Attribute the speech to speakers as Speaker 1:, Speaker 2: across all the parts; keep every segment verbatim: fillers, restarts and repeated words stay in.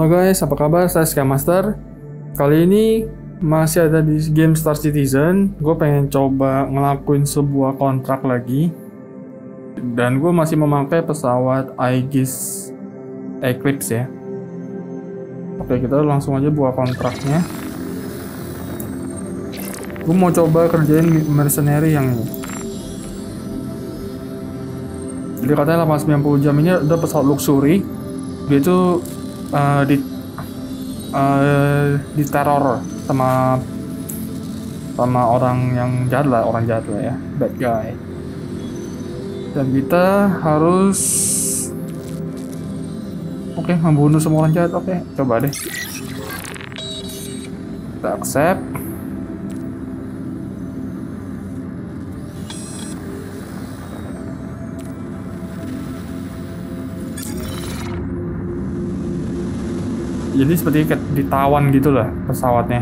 Speaker 1: Halo guys, apa kabar? Saya Sky Master. Kali ini masih ada di game Star Citizen. Gue pengen coba ngelakuin sebuah kontrak lagi. Dan gue masih memakai pesawat Aegis Eclipse ya. Oke, kita langsung aja buat kontraknya. Gue mau coba kerjain mercenary yang ini. Jadi katanya delapan ratus sembilan puluh jam ini ada pesawat luxury. Dia itu uh, di uh, diteror sama sama orang yang jahat lah, orang jahat lah ya, bad guy. Dan kita harus oke okay, membunuh semua orang jahat. Oke, okay, coba deh. Kita accept. Jadi seperti kayak ditawan gitu lah pesawatnya.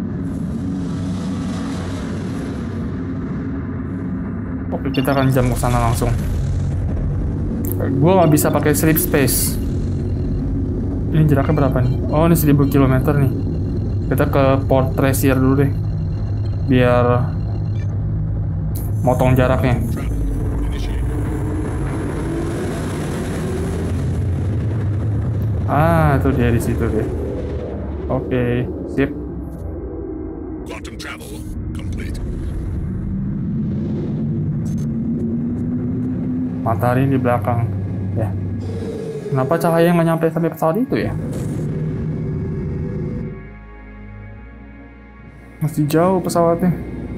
Speaker 1: Oke, kita akan jam ke sana langsung. Gue nggak bisa pakai sleep space. Ini jaraknya berapa nih? Oh, ini seribu kilometer nih. Kita ke Port Tracer dulu deh, biar motong jaraknya. Ah, itu dia di situ deh. Oke, sip.
Speaker 2: Quantum travel complete.
Speaker 1: Matahari di belakang. Ya. Kenapa cahaya nggak nyampe sampai pesawat itu ya? Masih jauh pesawatnya.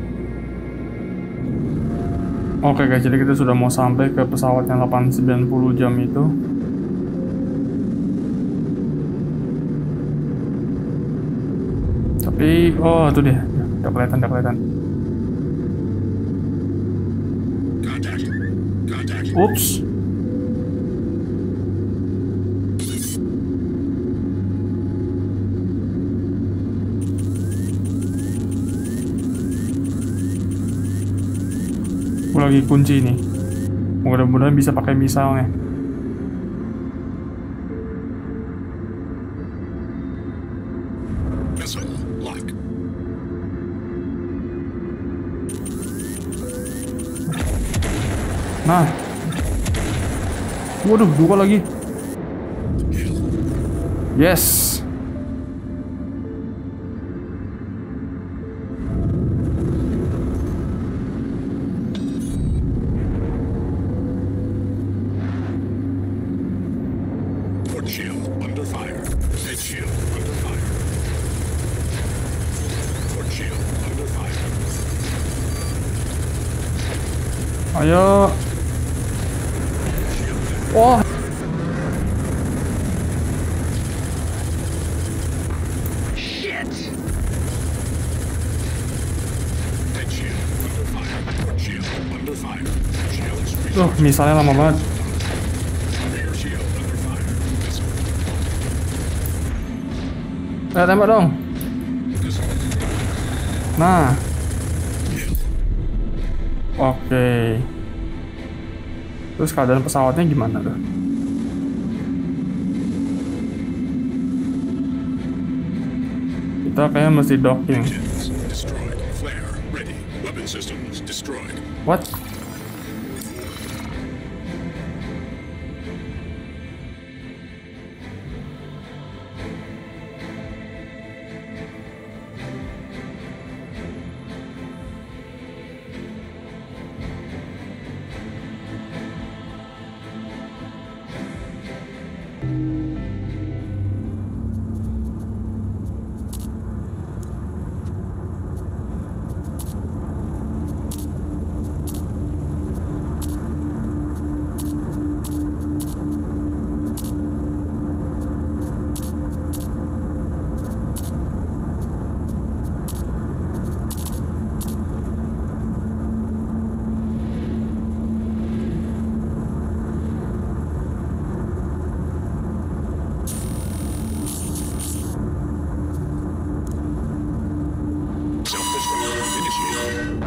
Speaker 1: Oke guys, jadi kita sudah mau sampai ke pesawat yang delapan ratus sembilan puluh jam itu. Tapi, oh itu dia, udah kelihatan, udah kelihatan.
Speaker 2: Contact. Contact.
Speaker 1: Ups. Gue lagi kunci nih. Mudah-mudahan bisa pakai misalnya.
Speaker 2: Vessel lock.
Speaker 1: Nah. Waduh, dua lagi. Yes.
Speaker 2: Port shield under fire. Head shield under fire. Port shield under fire.
Speaker 1: Ayo. Wah.
Speaker 2: Shit. Head shield under fire. Port shield under fire. Shields.
Speaker 1: Tuh, misalnya lama banget.
Speaker 2: Rear shield under fire. Vessel.
Speaker 1: Eh, tembak dong.
Speaker 2: Vessel.
Speaker 1: Nah. Oke. Terus keadaan pesawatnya gimana tuh? Kita kayaknya mesti docking.
Speaker 2: Engines destroyed. Flare ready. Weapon systems destroyed.
Speaker 1: What?
Speaker 2: Self-destruct initiated.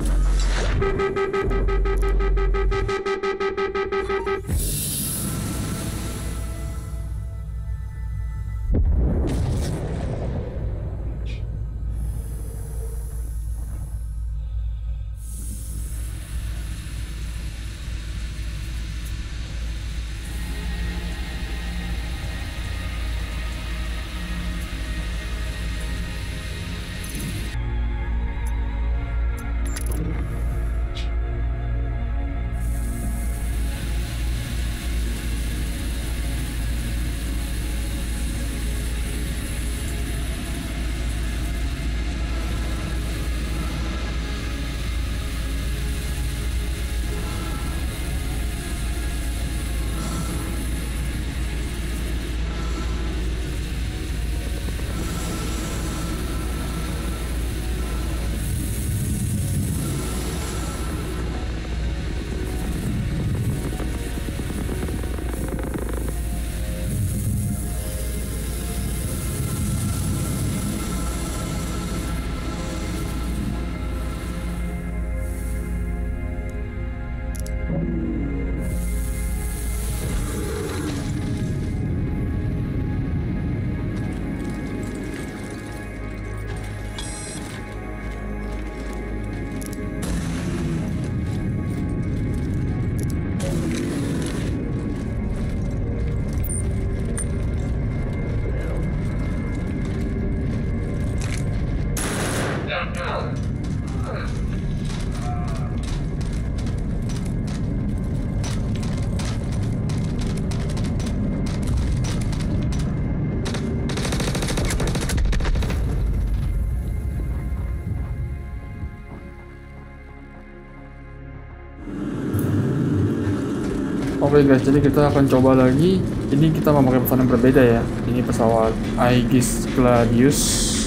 Speaker 1: Oke guys, jadi kita akan coba lagi. Ini kita memakai pesawat yang berbeda ya. Ini pesawat Aegis Gladius.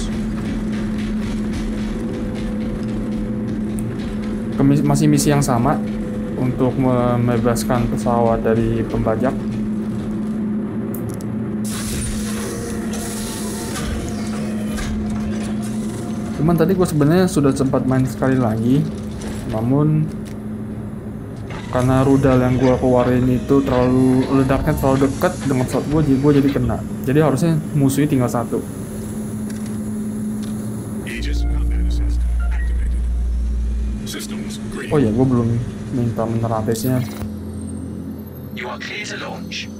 Speaker 1: Kemis- Masih misi yang sama untuk membebaskan pesawat dari pembajak. Cuman tadi gue sebenarnya sudah sempat main sekali lagi, namun karena rudal yang gue keluarin itu terlalu ledaknya terlalu dekat dengan pesawat gue, jadi gue jadi kena. Jadi harusnya musuhnya tinggal satu.
Speaker 2: Aegis combat assist activated. Systems green.
Speaker 1: Oh ya, gue belum minta meneratesnya.
Speaker 3: You are clear to launch.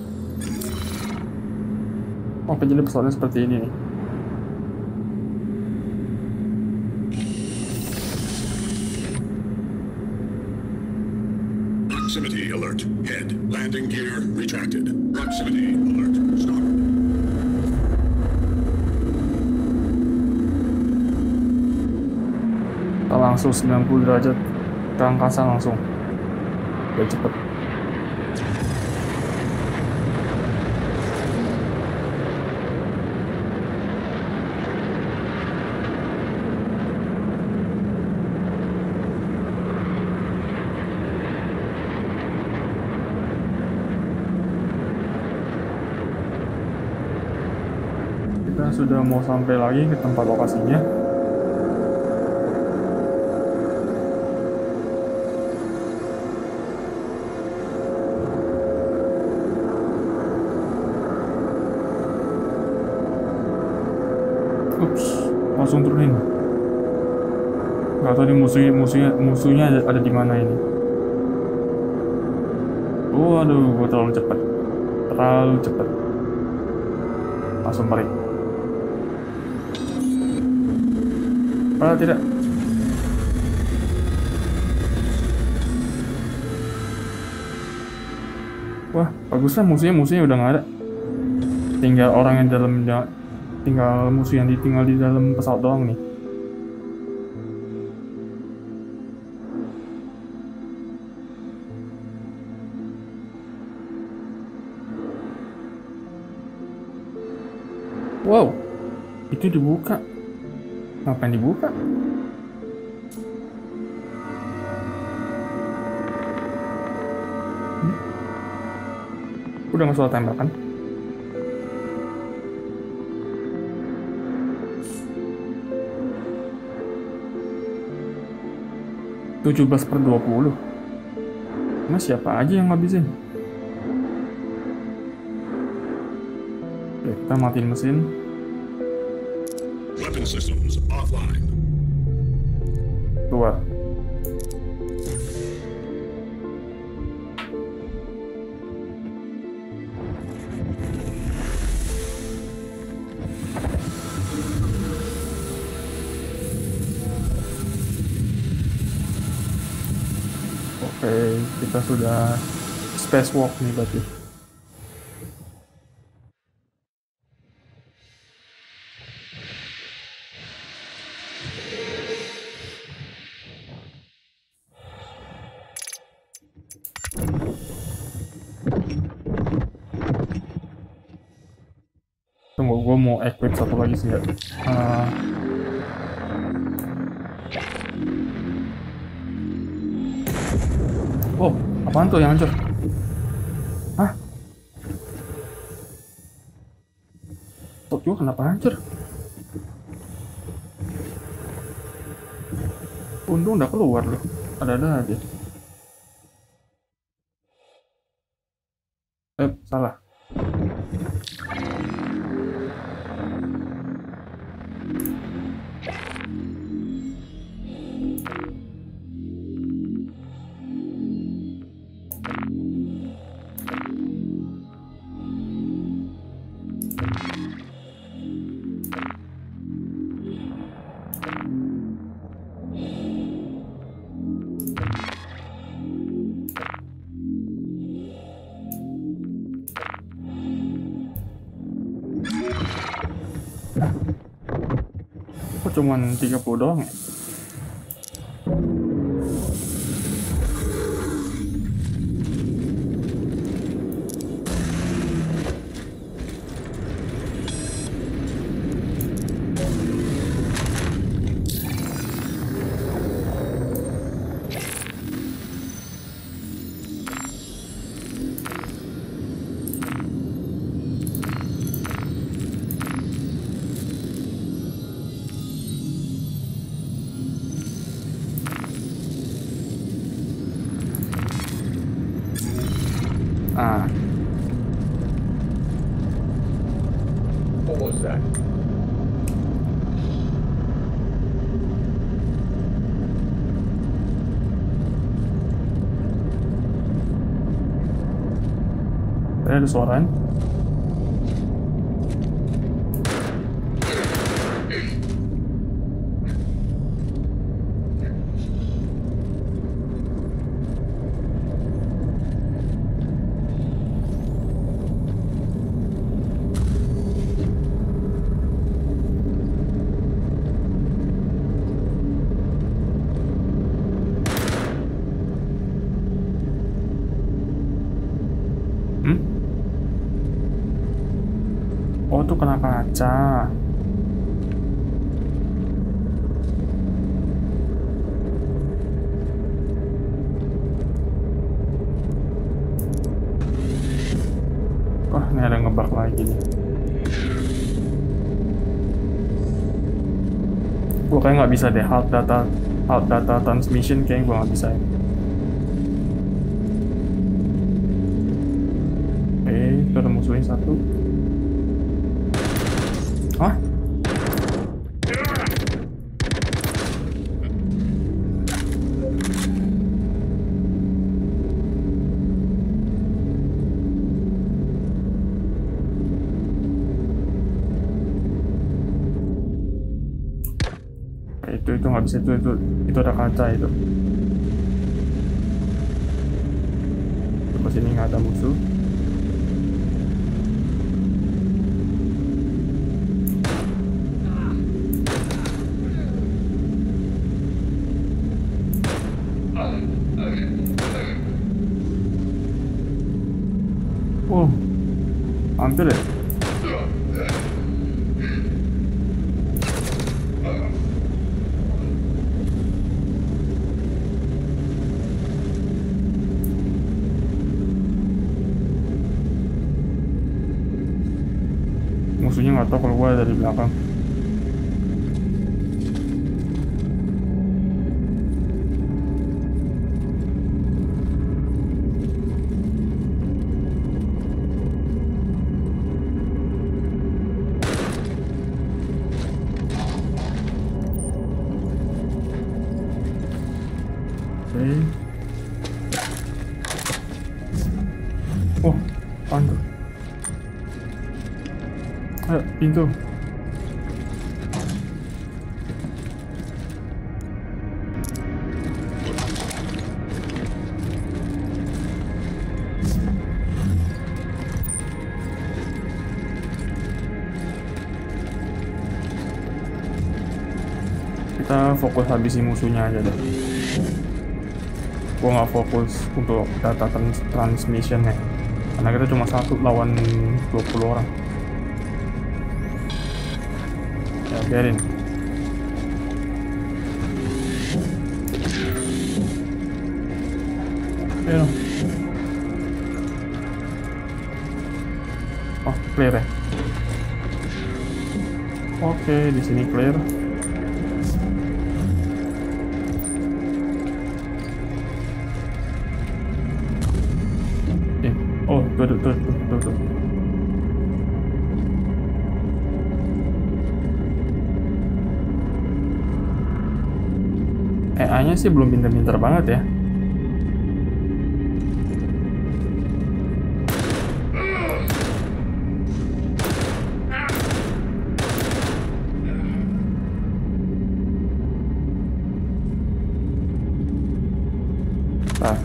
Speaker 1: Oke, jadi pesawatnya seperti ini nih.
Speaker 2: Proximity alert. Head. Landing gear retracted. Proximity alert. Starboard.
Speaker 1: Kita langsung sembilan puluh derajat ke angkasa langsung. Biar cepet. Kita sudah mau sampai lagi ke tempat lokasinya. Ups, langsung turunin. Gak tahu nih musuhnya musuhnya musuhnya ada, ada di mana ini. Waduh, gue terlalu cepat, terlalu cepat. Langsung balik. Ah, tidak. Wah, baguslah musuhnya musuhnya udah nggak ada. Tinggal orang yang dalam tinggal musuh yang ditinggal di dalam pesawat doang nih. Wow, itu dibuka. Ngapain dibuka? Hmm? Udah nggak soal tembakan? tujuh belas per dua puluh. Nah, siapa aja yang ngabisin? Oke, kita matiin mesin.
Speaker 2: Weapon systems offline.
Speaker 1: Keluar. Oke, kita sudah spacewalk nih berarti. Tunggu, gue mau equip satu lagi sih ya. Uh, oh, apaan tuh yang hancur? Hah? Top juga kenapa hancur? Untung udah keluar loh. Ada-ada aja. Eh, salah. Kok cuman tiga puluh doang ya? Ah,
Speaker 3: What was that?
Speaker 1: tadi ada suara kan? Hmm? Oh, tuh kena kaca. Wah, ini ada ngebug lagi nih. Gue kayak nggak bisa deh halt data, halt data transmission kayaknya gue nggak bisa ya. Oke, itu ada musuhnya satu. Hah? itu itu nggak bisa, itu itu itu ada kaca itu. Coba sini nggak ada musuh. Oh, hampir ya. Musuhnya nggak tahu kalau gue dari belakang. Oke. Oh, apaan tuh? Ayo, pintu. Kita fokus habisi musuhnya aja deh. Gua nggak fokus untuk data trans transmissionnya, karena kita cuma satu lawan dua puluh orang. Ya, biarin. Ayo. Oh, clear ya. Oke, di sini clear. Eh, oh, tuh, tuh, tuh, tuh, tuh. E A-nya sih belum pinter-pinter banget ya. Nah.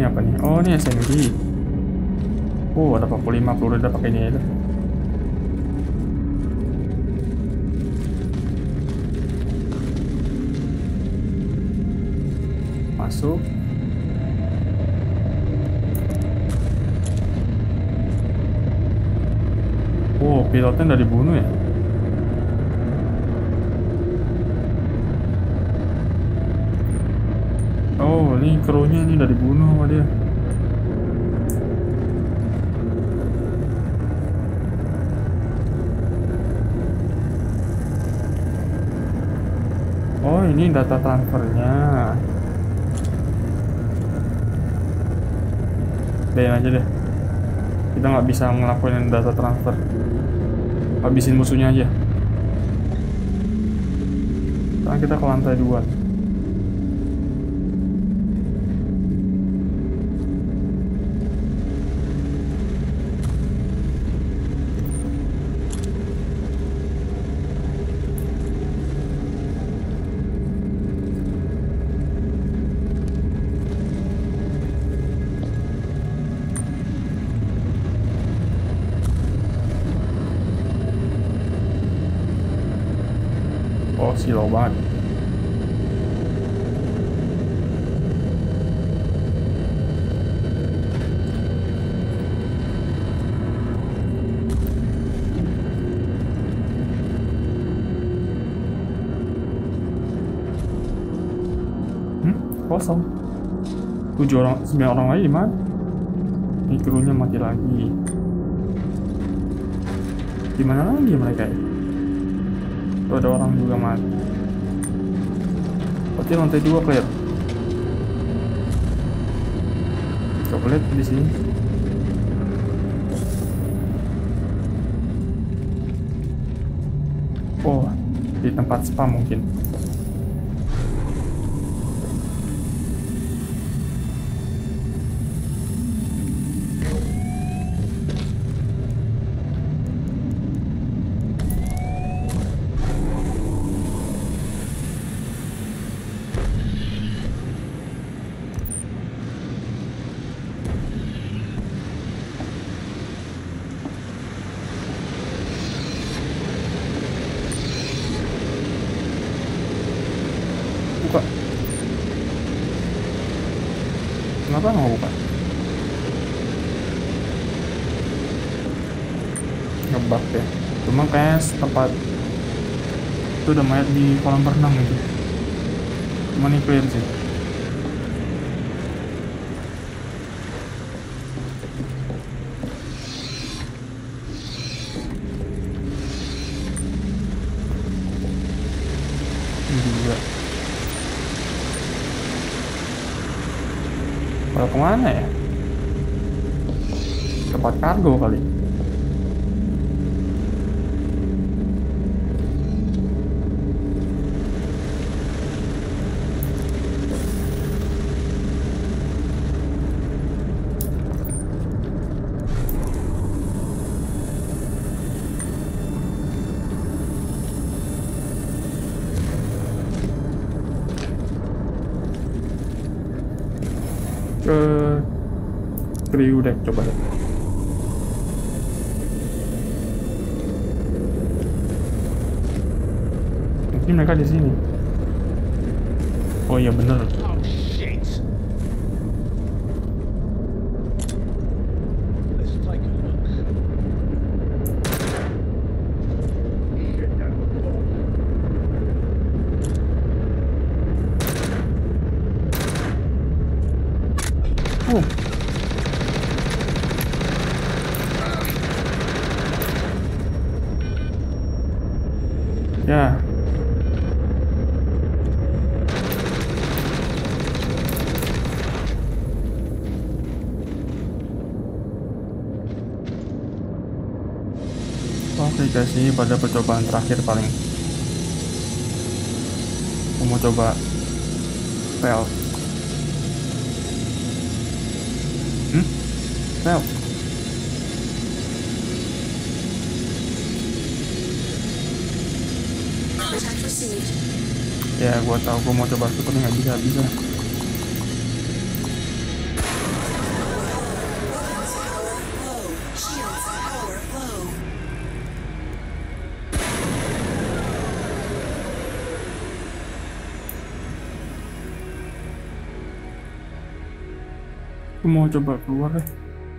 Speaker 1: apa nih? Oh, ini S M G. Oh, ada empat puluh lima peluru, udah pakai ini aja. Masuk. Oh, pilotnya udah dibunuh ya? Oh, ini krunya ini udah dibunuh sama dia. Oh, ini data transfernya. Biarin aja deh. Kita nggak bisa ngelakuin data transfer. Habisin musuhnya aja. Sekarang kita ke lantai dua. Oh, silau banget. Hmm, kosong. Tujuh orang, sembilan orang lagi di mana? Ini krunya mati lagi. Di mana lagi mereka ya? Tuh ada orang juga mati. Berarti lantai dua clear. Coba lihat di sini. Oh, di tempat spa mungkin. Buka. Kenapa nggak buka? Ngebug ya. Cuma kayak tempat itu udah mayat di kolam renang gitu. Cuma ini clear sih. Ini juga. Kalau kemana ya? Tempat kargo kali. Ke crew deck coba deh. Mungkin mereka di sini. Oh iya bener.
Speaker 3: Oh, shit. Let's take a look. Shit, that was wrong.
Speaker 1: Oh. Ya. Oke guys, ini pada percobaan terakhir paling. Aku mau coba stealth. Hmm? Stealth.
Speaker 4: Contact received.
Speaker 1: Ya, gua tahu gua mau coba super nggak bisa bisa. Aku mau coba keluar deh.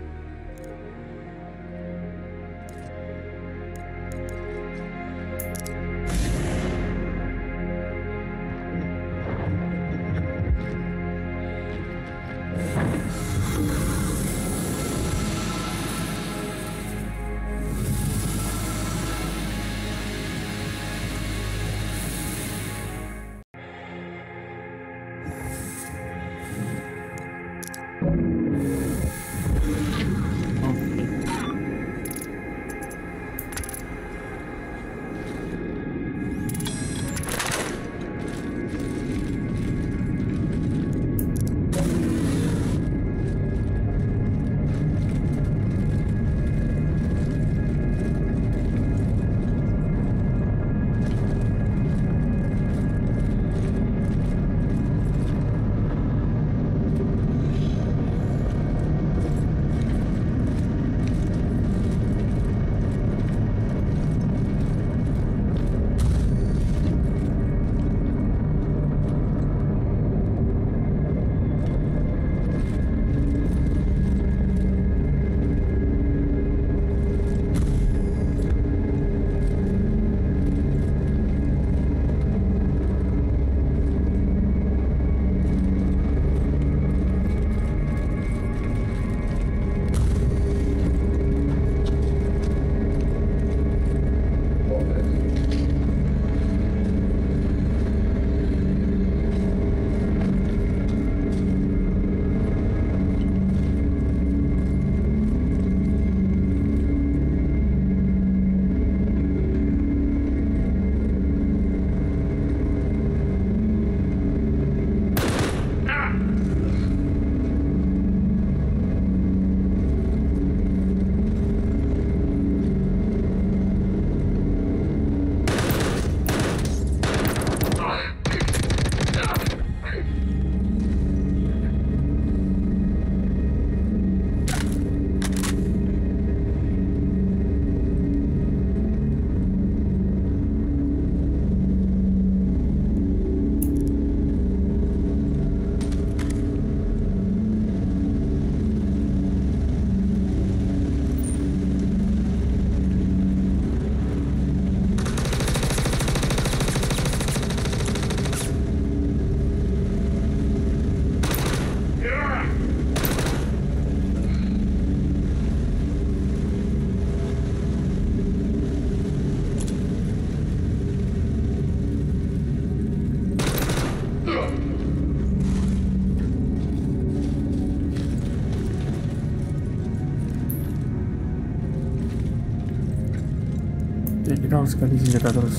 Speaker 1: Ya, kita harus ganti senjata terus.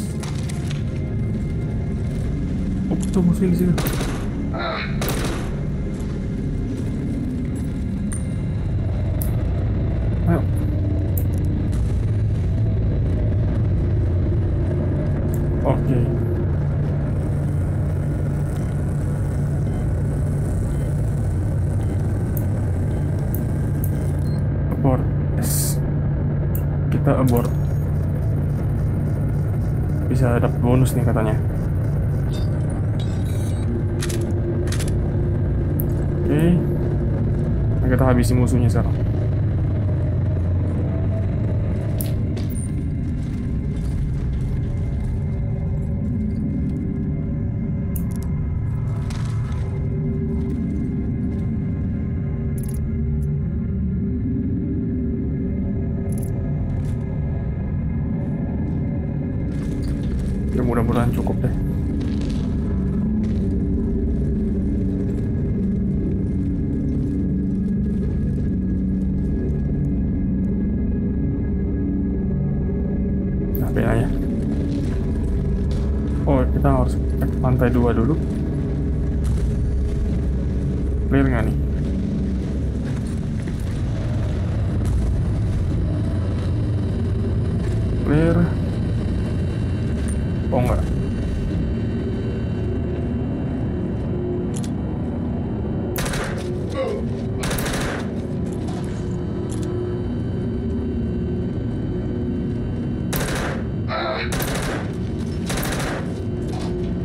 Speaker 1: Oh, coba sini sini. Ayo. Oke. Abort. Yes. Kita abort. Bisa dapat bonus nih katanya. Oke, nah, kita habisi musuhnya sekarang. Ya mudah-mudahan cukup deh. Nah, ya. Oh, kita harus cek lantai dua dulu. Clear nggak nih? Clear. Oh enggak.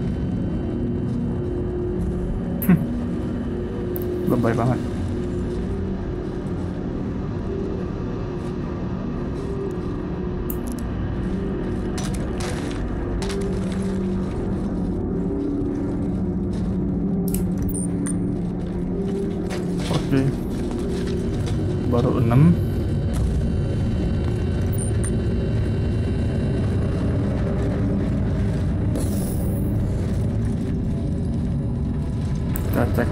Speaker 1: Lebay banget. Oke. Baru enam. Kita cek.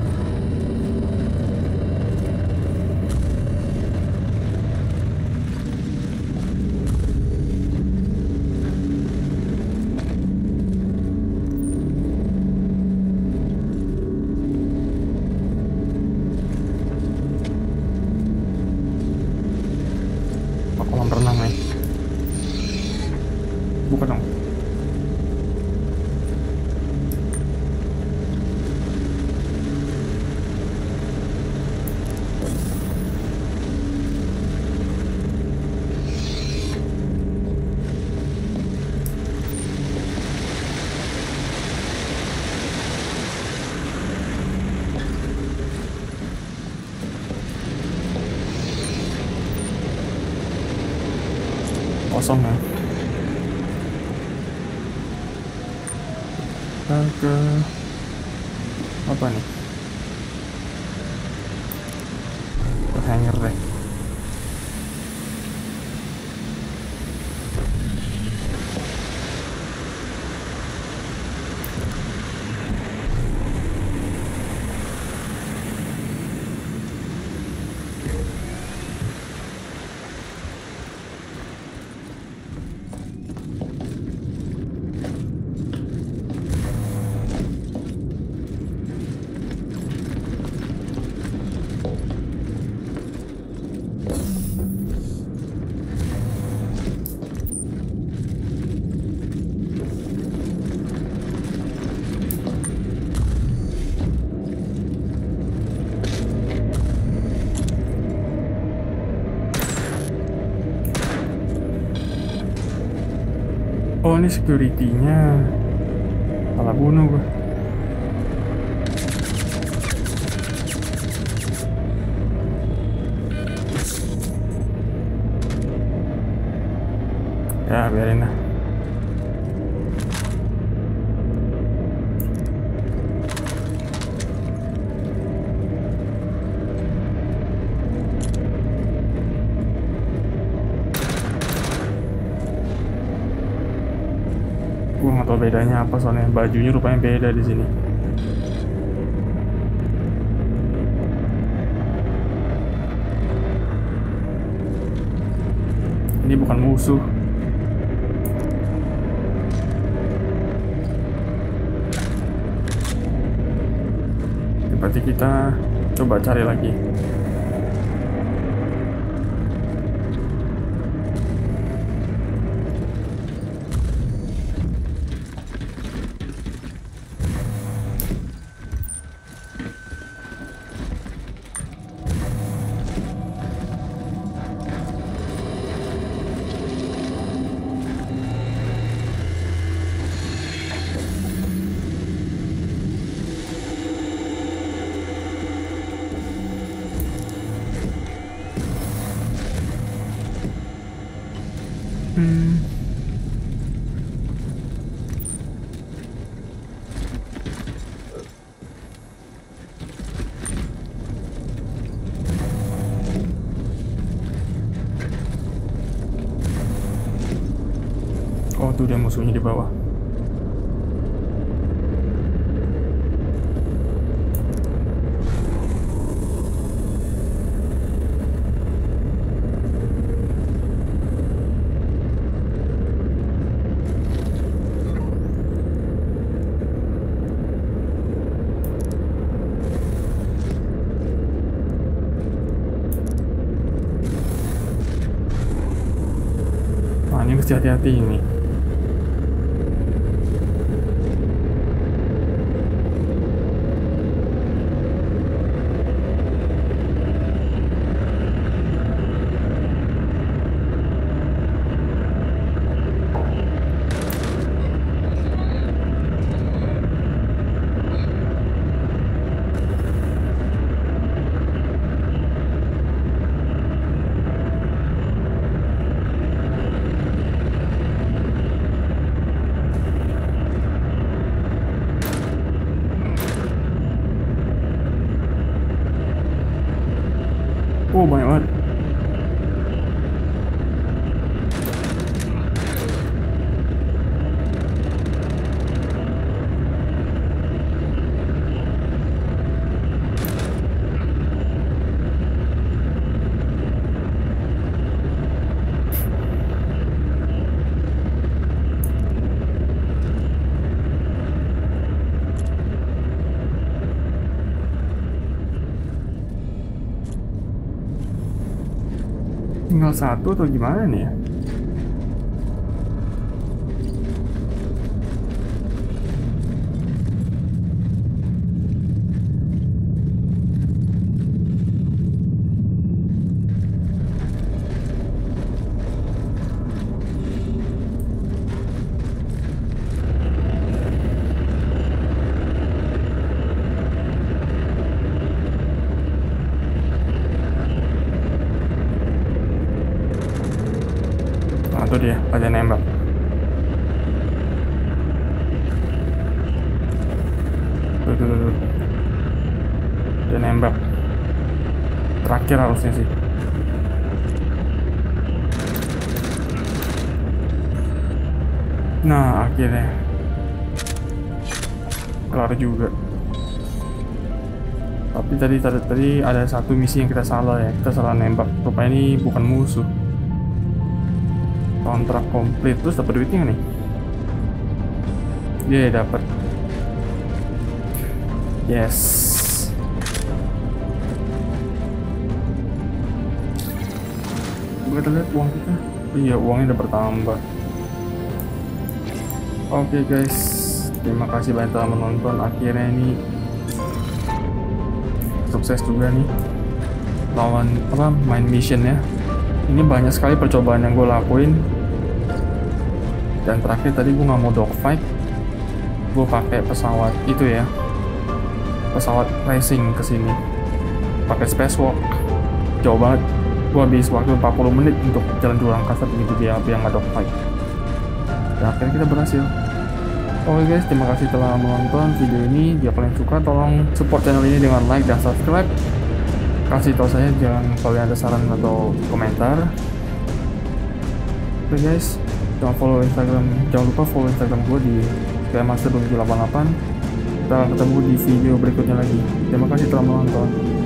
Speaker 1: Oh, kolam renang nih. Bukan dong. Kosong ya. Kita ke apa nih? Ke hanger deh. Oh, ini security-nya. Salah bunuh gue. Ya, biarin lah. Gue nggak tahu bedanya apa, soalnya bajunya rupanya beda di sini. Ini bukan musuh. Berarti kita coba cari lagi. Hmm. Oh, tuh dia musuhnya di bawah. Wah, ini mesti hati-hati ini. Wow, banyak banget. Tinggal satu atau gimana nih ya? Tuh dia, ada nembak. Tuh, tuh, tuh, tuh. Dia nembak. Terakhir harusnya sih. Nah, akhirnya kelar juga. Tapi tadi, tadi tadi ada satu misi yang kita salah ya. Kita salah nembak. Rupanya ini bukan musuh. Kontrak komplit, terus dapat duitnya nih. Dia yeah, dapat. Yes. Kita lihat uang kita. Iya, uangnya udah bertambah. Oke okay, guys, terima kasih banyak telah menonton. Akhirnya ini sukses juga nih lawan apa main mission ya. Ini banyak sekali percobaan yang gue lakuin. Dan terakhir tadi gue nggak mau dogfight, gue pakai pesawat itu ya, pesawat racing kesini, pakai spacewalk, jauh banget. Gue habis waktu empat puluh menit untuk jalan di luar angkasa begitu dia biar nggak dogfight. Dan akhirnya kita berhasil. Oke guys, terima kasih telah menonton video ini. Jika kalian suka, tolong support channel ini dengan like dan subscribe. Kasih tahu saya jangan kalian ada saran atau komentar. Oke guys, jangan follow Instagram, jangan lupa follow Instagram gue di Skymaster dua tujuh delapan delapan. Kita akan ketemu di video berikutnya lagi. Terima kasih telah menonton.